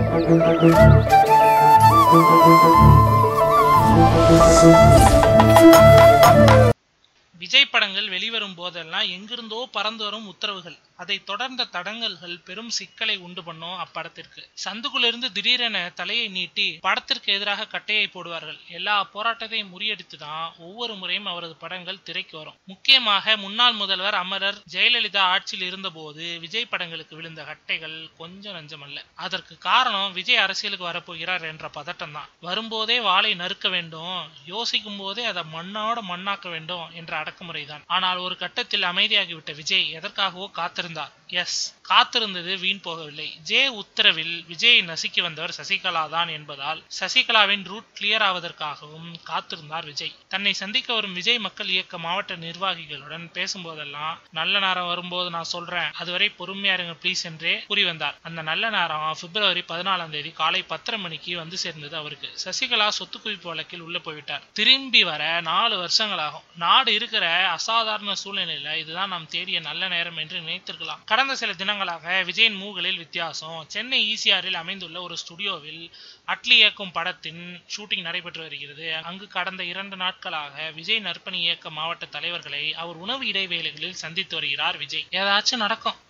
விஜய் படங்கள் வெளிவரும் போதெல்லாம் எங்கிருந்தோ பறந்து வரும் உத்தரவுகள், அதை தொடர்ந்த தடங்கல்கள் பெரும் சிக்கலை உண்டு பண்ணும் அப்படத்திற்கு. சந்துக்குள்ளிருந்து திடீரென தலையை நீட்டி படத்திற்கு எதிராக கட்டையை போடுவார்கள். எல்லா போராட்டத்தையும் முறியடித்துதான் ஒவ்வொரு முறையும் அவரது படங்கள் திரைக்கு வரும். முக்கியமாக முன்னாள் முதல்வர் அமரர் ஜெயலலிதா ஆட்சியில் இருந்தபோது விஜய் படங்களுக்கு விழுந்த கட்டைகள் கொஞ்சம் நஞ்சமல்ல. அதற்கு காரணம் விஜய் அரசியலுக்கு வரப்போகிறார் என்ற பதட்டம் தான். வரும்போதே வாளை நறுக்க வேண்டும், யோசிக்கும் போதே அதை மண்ணோட மண்ணாக்க வேண்டும் என்ற அடக்குமுறைதான். ஆனால் ஒரு கட்டத்தில் அமைதியாகிவிட்ட விஜய் எதற்காகவோ காத்திருந்தார். எஸ், காத்திருந்தது வீண் போகவில்லை. உத்தரவில் விஜயை நசுக்கி வந்தவர் சசிகலா தான் என்பதால் சசிகலாவின் ரூட் கிளியர் ஆவதற்காகவும் காத்திருந்தார் விஜய். தன்னை சந்திக்க வரும் விஜய் மக்கள் இயக்க மாவட்ட நிர்வாகிகளுடன் பேசும்போதெல்லாம் நல்ல நேரம் வரும்போது நான் சொல்றேன், அதுவரை பொறுமையா இருங்க ப்ளீஸ் என்றே கூறி வந்தார். அந்த நல்ல நேரம் பிப்ரவரி 14 காலை 10:30 மணிக்கு வந்து சேர்ந்தது அவருக்கு. சசிகலா சொத்து குவிப்பு வழக்கில் உள்ள போய்விட்டார். திரும்பி வர 4 வருஷங்களாகும். நாடு இருக்கிற அசாதாரண சூழ்நிலையில இதுதான் நாம் தேடிய நல்ல நேரம் என்று நினைத்திருக்கலாம். கடந்த சில தினங்களாக விஜயின் மூகளில் வித்தியாசம். சென்னை ஈசிஆரில் அமைந்துள்ள ஒரு ஸ்டுடியோவில் அட்லி இயக்கும் படத்தின் ஷூட்டிங் நடைபெற்று வருகிறது. அங்கு கடந்த 2 நாட்களாக விஜய் நற்பணி இயக்க மாவட்ட தலைவர்களை அவர் உணவு இடைவேளைகளில் சந்தித்து வருகிறார் விஜய். ஏதாச்சும் நடக்கும்,